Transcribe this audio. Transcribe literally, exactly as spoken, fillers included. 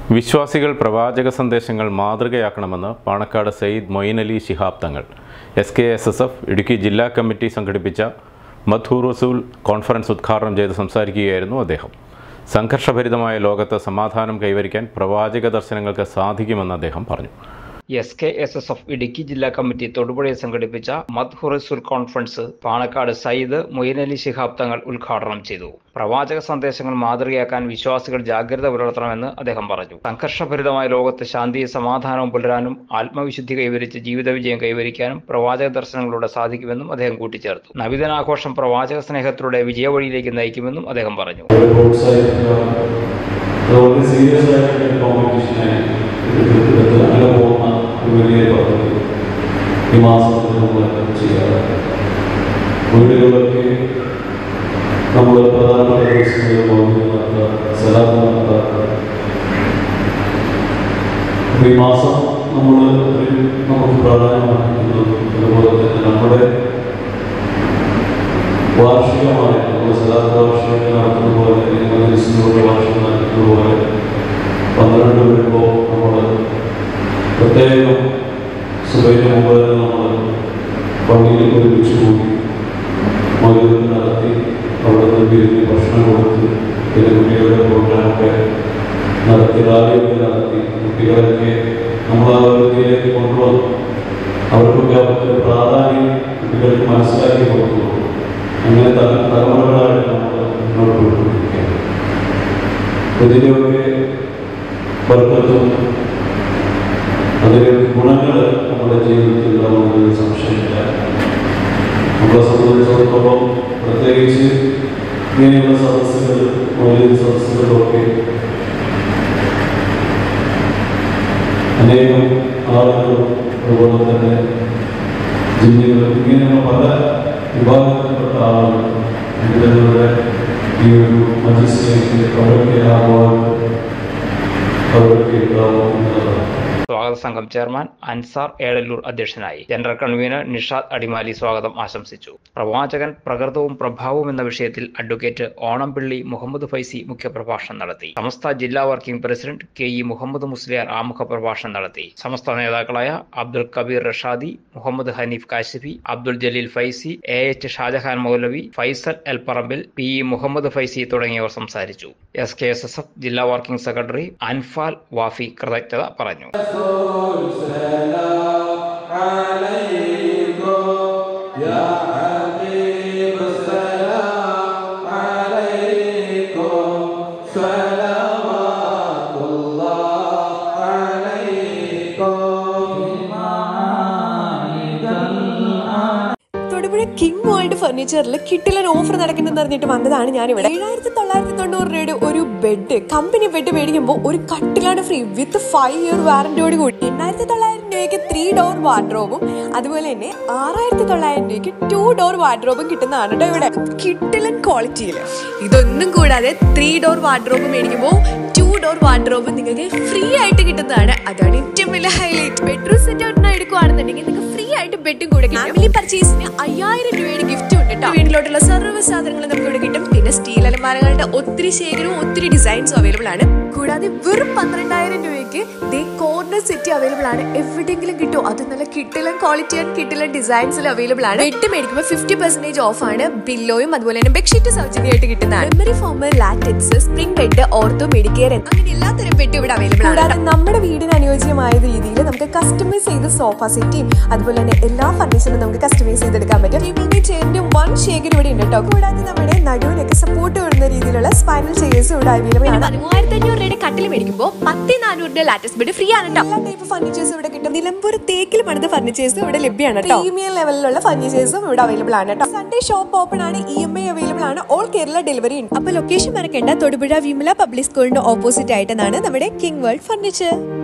വിശ്വാസികൾ പ്രവാചക സന്ദേശങ്ങൾ മാതൃകയാക്കണമെന്ന് Panakkad Sayyid Moinali Shihab Thangal. S K S S F Idukki ജില്ലാ കമ്മിറ്റി സംഘടിപ്പിച്ച മദ്ഹു റസൂൽ കോൺഫറൻസ് ഉദ്ഘാടനം ചെയ്ത് സംസാരിക്കുകയായിരുന്നു അദ്ദേഹം. സംഘർഷഭരിതമായ ലോകത്ത് സമാധാനം കൈവരിക്കാൻ പ്രവാചക ദർശനങ്ങൾക്ക് സാധിക്കുമെന്ന് അദ്ദേഹം പറഞ്ഞു. S K S S F Idukki ജില്ലാ കമ്മിറ്റി തൊടുപുഴയിൽ സംഘടിപ്പിച്ച മദ്ഹു റസൂൽ കോൺഫറൻസ് പാണക്കാട് സയ്യിദ് മൊയ്നലി ശിഹാബ് തങ്ങൾ ഉദ്ഘാടനം ചെയ്തു. പ്രവാചക സന്ദേശങ്ങൾ മാതൃകയാക്കാൻ വിശ്വാസികൾ ജാഗ്രത പുലർത്തണമെന്ന് അദ്ദേഹം പറഞ്ഞു. സംഘർഷഭരിതമായ ലോകത്ത് ശാന്തിയും സമാധാനവും പുലരാനും ആത്മവിശുദ്ധി കൈവരിച്ച് ജീവിത വിജയം കൈവരിക്കാനും പ്രവാചക ദർശനങ്ങളിലൂടെ സാധിക്കുമെന്നും അദ്ദേഹം കൂട്ടിച്ചേർത്തു. നബിദിനാഘോഷം പ്രവാചക സ്നേഹത്തിലൂടെ വിജയവഴിയിലേക്ക് നയിക്കുമെന്നും അദ്ദേഹം പറഞ്ഞു. ഈ മാസത്തിൽ നമ്മൾ ചെയ്യാറ് വീടുകളിലൊക്കെ നമ്മൾ പ്രധാനപ്പെട്ട ദിവസങ്ങളിൽ പോകുന്ന സലാത്ത് നടത്താറ്. ഈ മാസം നമ്മൾ നമുക്ക് പ്രാധാന്യമാക്കുന്നത് അതുപോലെ തന്നെ നമ്മുടെ വാർഷികമായ നമ്മൾ സലാത്ത് വാർഷികം നടത്തുന്ന പോലെ മജലിസിലൂടെ വാർഷികം നടത്തുന്ന പോലെ പന്ത്രണ്ട് വരുമ്പോൾ നമ്മൾ പ്രത്യേകം സുബൈന് മുമ്പ് തന്നെ നമ്മൾ പള്ളിയിൽ ഒരുമിച്ച് കൂടി മൗലിക നടത്തി അവിടെ നിന്ന് പിരിഞ്ഞ് ഭക്ഷണം കൊടുത്ത് പിന്നെ കുട്ടികളുടെ പ്രോഗ്രാമൊക്കെ നടത്തി റാലിയൊക്കെ നടത്തി കുട്ടികളൊക്കെ നമ്മൾ ആ രീതിയിലേക്ക് കൊണ്ടുവന്നു. അവർക്കൊക്കെ അവരുടെ പ്രാധാന്യം കുട്ടികൾക്ക് മനസ്സിലാക്കി കൊടുത്തു. അങ്ങനെ തല തലമുറകളായിട്ട് നമ്മൾ മുന്നോട്ട് കൊണ്ടുപോയിരിക്കുകയാണ്. ഇതിൻ്റെയൊക്കെ ബർക്കത്തും അതിൻ്റെ ഗുണങ്ങൾ നമ്മുടെ ജീവിതത്തിൽ ഉണ്ടാകുന്നതിൽ സംശയമില്ല. നമ്മളെ സംബന്ധിച്ചിടത്തോളം പ്രത്യേകിച്ച് ഇങ്ങനെയുള്ള സദസ്സുകൾ മൗലിക സദസ്സുകളൊക്കെ അനേകം ആളുകളും അതുപോലെ തന്നെ ജില്ലകളും ഇങ്ങനെയുള്ള പല വിഭാഗത്തിൽപ്പെട്ട ആളുകൾ ഇതിലൂടെ ഈ ഒരു മജിസ്ട്രേറ്റ് അവരൊക്കെ ആകുവാൻ അവരൊക്കെ ഉണ്ടാവും എന്നതാണ്. സ്വാഗത സംഘം ചെയർമാൻ അൻസാർ ഏടല്ലൂർ അധ്യക്ഷനായി. ജനറൽ കൺവീനർ നിഷാദ് അടിമാലി സ്വാഗതം ആശംസിച്ചു. പ്രവാചകൻ പ്രകൃതവും പ്രഭാവവും എന്ന വിഷയത്തിൽ അഡ്വക്കേറ്റ് ഓണംപിള്ളി മുഹമ്മദ് ഫൈസി മുഖ്യപ്രഭാഷണം നടത്തി. സമസ്ത ജില്ലാ working president K E Muhammad Musliyar ആമുഖ പ്രഭാഷണം നടത്തി. സമസ്ത നേതാക്കളായ Abdul Kabeer Rashadi, Muhammad Haneef Kashifi, Abdul Jaleel Faizy, A H Shajahan Moulavi, Faisal L Parambil, P E Muhammad Faizy തുടങ്ങിയവർ സംസാരിച്ചു. S K S S F ജില്ലാ വർക്കിംഗ് സെക്രട്ടറി അൻഫാൽ വാഫി കൃതജ്ഞത പറഞ്ഞു. തൊടുപുഴ കിങ് വേൾഡ് ഫർണിച്ചറിൽ കിട്ടിലൻ ഓഫർ നടക്കുന്നെന്ന് അറിഞ്ഞിട്ട് വന്നതാണ് ഞാനിവിടെ. ഏഴായിരത്തി തൊള്ളായിരത്തി തൊണ്ണൂറ് രൂപയുടെ ഒരു ബെഡ്, കമ്പനി ബെഡ് മേടിക്കുമ്പോൾ ഒരു കട്ടിലാണ് ഫ്രീ വിത്ത് ഫൈവ് ഇയർ വാറന്റിയോട് കൂടി. എണ്ണായിരത്തി തൊള്ളായിരം രൂപയ്ക്ക് ത്രീ ഡോർ വാർഡ്രോബും അതുപോലെ തന്നെ ആറായിരത്തി തൊള്ളായിരം രൂപയ്ക്ക് ടു ഡോർ വാർഡ്രോബും കിട്ടുന്നതാണ് കേട്ടോ ഇവിടെ. കിട്ടിലൻ ക്വാളിറ്റിയിൽ ഇതൊന്നും കൂടാതെ ത്രീ ഡോർ വാർഡ്രോബ് മേടിക്കുമ്പോൾ ടു ഡോർ വാർഡ്രോബ് നിങ്ങൾക്ക് ഫ്രീ ആയിട്ട് കിട്ടുന്നതാണ്. അതാണ് ഏറ്റവും വലിയ ഹൈലൈറ്റ്. ബെഡ്റൂം സെറ്റ് ഔട്ടിന് എടുക്കുകയാണെന്നുണ്ടെങ്കിൽ നിങ്ങൾക്ക് ഫ്രീ ആയിട്ട് ബെഡും കൂടെ കിട്ടും. ഫാമിലി പർച്ചേസിന് അയ്യായിരം രൂപയുടെ ഗിഫ്റ്റ് ഉണ്ട് കേട്ടോ. വീട്ടിലോട്ടുള്ള സർവ്വ സാധനങ്ങളും നമുക്ക് ഇവിടെ കിട്ടും. പിന്നെ സ്റ്റീൽ അലമാരകളുടെ ഒത്തിരി ശേഖരവും ഒത്തിരി ഡിസൈൻസും അവൈലബിൾ ആണ്. കൂടാതെ വെറും പന്ത്രണ്ടായിരം രൂപയ്ക്ക് കോർണർ സെറ്റ് അവൈലബിൾ ആണ്. എവിടെയെങ്കിലും കിട്ടും. അത് നല്ല കിട്ടിലൻ ക്വാളിറ്റി ആൻഡ് കിട്ടിലൻ ഡിസൈൻസിൽ അവൈലബിൾ ആണ്. ബെഡ് മേടിക്കുമ്പോൾ ഫിഫ്റ്റി പെർസെന്റേജ് ഓഫ് ആണ്. പില്ലോയും അതുപോലെ തന്നെ ബെഡ്ഷീറ്റ് സൗജന്യമായിട്ട് കിട്ടുന്നതാണ്. Memory foam, latex, spring bed, ortho, medicare അങ്ങനെ എല്ലാത്തരം ബെഡ് ഇവിടെ അവൈലബിൾ ആണ്. കൂടാതെ നമ്മുടെ വീടിന് അനുയോജ്യമായ രീതിയിൽ നമുക്ക് കസ്റ്റമൈസ് ചെയ്ത് സോഫ സെറ്റും അതുപോലെ തന്നെ എല്ലാ ഫർണിച്ചറും നമുക്ക് കസ്റ്റമൈസ് ചെയ്തെടുക്കാൻ പറ്റും. ചെയറിന്റെ വൺ ശേഖരം ഇവിടെ ഉണ്ട് കേട്ടോ. കൂടാതെ നമ്മുടെ നടുവിനൊക്കെ സപ്പോർട്ട് വരുന്ന രീതിയിലുള്ള സ്പൈനൽ ചെയേഴ്സും ഇവിടെ അവൈലബിൾ ആണ്. മൂവായിരത്തി അഞ്ഞൂറ് രൂപയുടെ കട്ടിൽ മേടിക്കുമ്പോൾ പത്ത് നാനൂറിന്റെ ലാറ്റക്സ് ബെഡ് ഫ്രീ ആണ് കേട്ടോ. എല്ലാ ടൈപ്പ് ഫർണിച്ചേഴ്സും ഇവിടെ കിട്ടും. നിലമ്പൂർ തേക്കിൽ പണിത ഫർണിച്ചേഴ്സും ഇവിടെ ലഭ്യമാണ് കേട്ടോ. പ്രീമിയം ലെവലിലുള്ള ഫർണിച്ചേഴ്സും ഇവിടെ അവൈലബിൾ ആണ് കേട്ടോ. സൺഡേ ഷോപ്പ് ഓപ്പൺ ആണ്. ഇ എം ഐ അവൈലബിൾ ആണ്. ഓൾ കേരള ഡെലിവറി ഉണ്ട്. അപ്പൊ ലൊക്കേഷൻ മറക്കേണ്ട. തൊടുപുഴ വിമല പബ്ലിക് സ്കൂളിന്റെ ഓപ്പോസിറ്റ് ആയിട്ടാണ് നമ്മുടെ കിങ് വേൾഡ് ഫർണിച്ചർ.